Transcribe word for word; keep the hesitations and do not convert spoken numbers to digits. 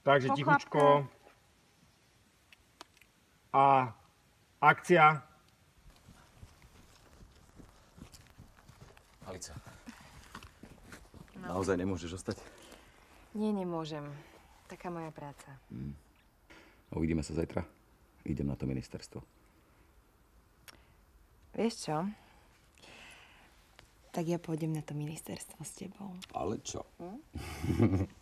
Takže tichučko. A akcia. Alica. No. Naozaj nemôžeš ostať? Nie, nemôžem. Taká moja práca. Hmm. Uvidíme sa zajtra. Idem na to ministerstvo. Vieš čo? Tak ja pôjdem na to ministerstvo s tebou. Ale čo? Hm?